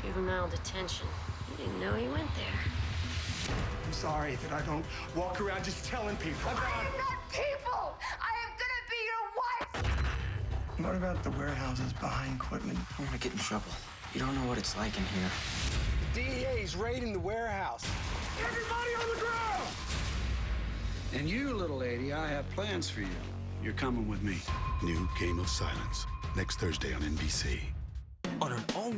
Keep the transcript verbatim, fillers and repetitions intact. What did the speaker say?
Juvenile detention. You didn't know he went there. I'm sorry that I don't walk around just telling people. I am not people! I am gonna be your wife! What about the warehouses buying equipment? I don't want to get in trouble. You don't know what it's like in here. The D E A's raiding the warehouse. Everybody on the ground! And you, little lady, I have plans for you. You're coming with me. New Game of Silence, next Thursday on N B C. On an all